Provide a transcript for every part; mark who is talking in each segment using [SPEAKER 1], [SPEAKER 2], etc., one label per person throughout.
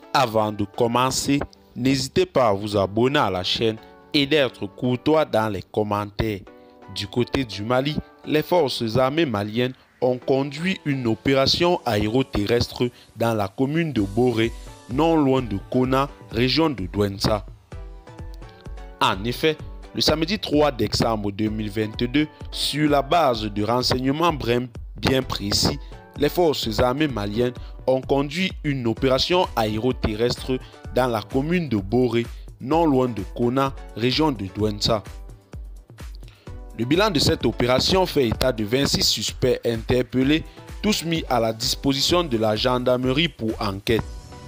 [SPEAKER 1] Avant de commencer, n'hésitez pas à vous abonner à la chaîne et d'être courtois dans les commentaires. Du côté du Mali, les forces armées maliennes ont conduit une opération aéroterrestre dans la commune de Boré, non loin de Kona, région de Douentza. En effet, le samedi 3 décembre 2022, sur la base de renseignements bien précis, les forces armées maliennes ont conduit une opération aéroterrestre dans la commune de Boré, non loin de Kona, région de Douentza. Le bilan de cette opération fait état de 26 suspects interpellés, tous mis à la disposition de la gendarmerie pour enquête.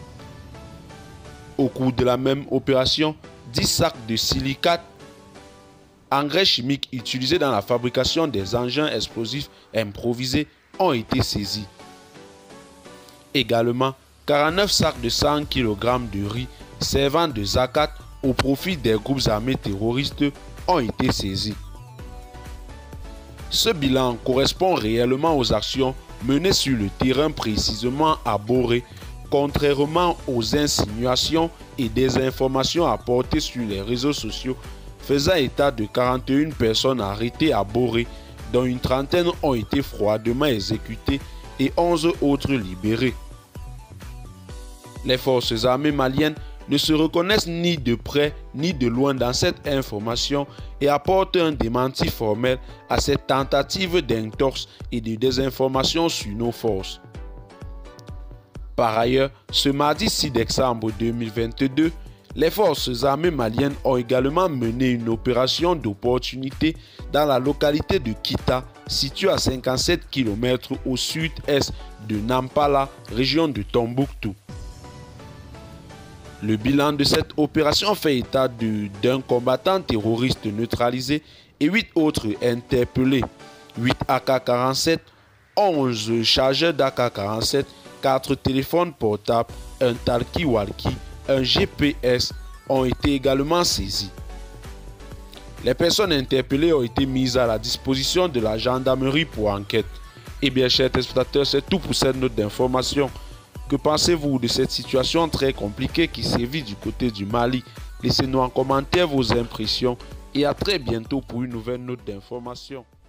[SPEAKER 1] Au cours de la même opération, 10 sacs de silicate, engrais chimiques utilisés dans la fabrication des engins explosifs improvisés, ont été saisis. Également, 49 sacs de 100 kg de riz servant de zakat au profit des groupes armés terroristes ont été saisis. Ce bilan correspond réellement aux actions menées sur le terrain, précisément à Boré, contrairement aux insinuations et désinformations apportées sur les réseaux sociaux, faisant état de 41 personnes arrêtées à Boré, dont une trentaine ont été froidement exécutées et 11 autres libérées. Les forces armées maliennes ne se reconnaissent ni de près ni de loin dans cette information et apportent un démenti formel à cette tentative d'entorse et de désinformation sur nos forces. Par ailleurs, ce mardi 6 décembre 2022, les forces armées maliennes ont également mené une opération d'opportunité dans la localité de Kita, située à 57 km au sud-est de Nampala, région de Tombouctou. Le bilan de cette opération fait état d'un combattant terroriste neutralisé et 8 autres interpellés, 8 AK-47, 11 chargeurs d'AK-47, 4 téléphones portables, un talkie-walkie, un GPS ont été également saisis. Les personnes interpellées ont été mises à la disposition de la gendarmerie pour enquête. Et bien, chers téléspectateurs, c'est tout pour cette note d'information. Que pensez-vous de cette situation très compliquée qui sévit du côté du Mali? Laissez-nous en commentaire vos impressions et à très bientôt pour une nouvelle note d'information.